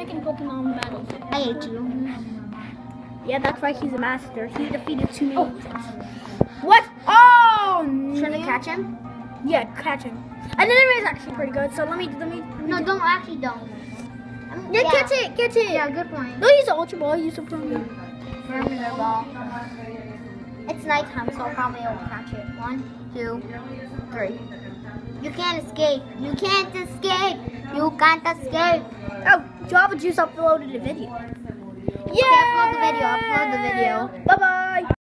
picking Pokemon battles. I hate you. Yeah, that's why he's a master. He defeated 2 millions. What? Oh, Should I catch him? Yeah, catch him. And then is actually pretty good. So let me. No, don't. Yeah, catch it. Yeah, good point. No, use the Ultra Ball. Use the Permanent. Perimeter ball. It's nighttime, so I'll probably won't catch it. 1, 2, 3. You can't escape. You can't escape. You can't escape. Oh, Java Juice uploaded a video. Yeah. Okay, upload the video. Bye bye.